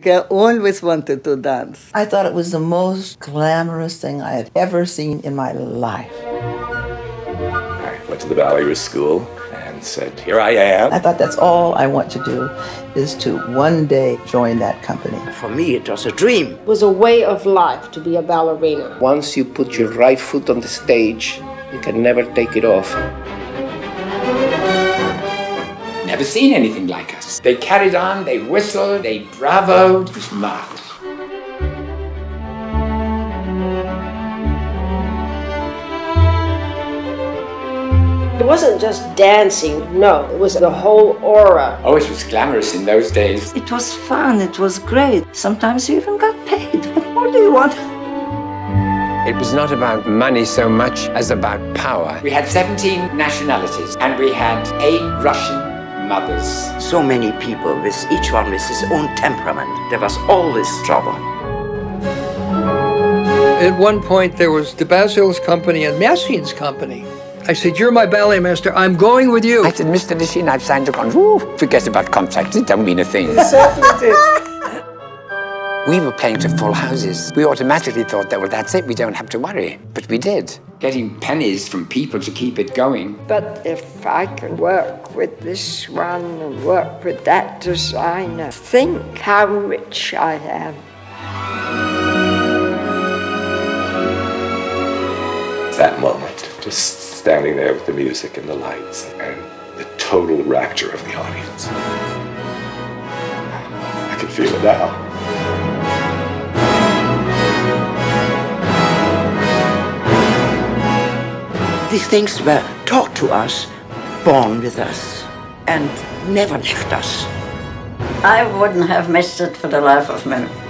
I always wanted to dance. I thought it was the most glamorous thing I had ever seen in my life. I went to the ballet risk school and said, here I am. I thought that's all I want to do, is to one day join that company. For me, it was a dream. It was a way of life to be a ballerina. Once you put your right foot on the stage, you can never take it off. Never seen anything like us. They carried on, they whistled, they bravoed. It was marvelous. It wasn't just dancing, no, it was the whole aura. Oh, it was glamorous in those days. It was fun, it was great. Sometimes you even got paid. What do you want? It was not about money so much as about power. We had 17 nationalities and we had 8 Russian mothers. So many people, with each one with his own temperament. There was always trouble. At one point, there was de Basil's company and Massine's company. I said, you're my ballet master, I'm going with you. I said, Mr. Nishi, I've signed a contract. Forget about contracts, it don't mean a thing. You certainly did. We were playing to full houses. We automatically thought that, well, that's it, we don't have to worry. But we did. Getting pennies from people to keep it going. But if I can work with this one and work with that designer, think how rich I am. That moment, just standing there with the music and the lights and the total rapture of the audience. I can feel it now. These things were taught to us, born with us, and never left us. I wouldn't have missed it for the life of me.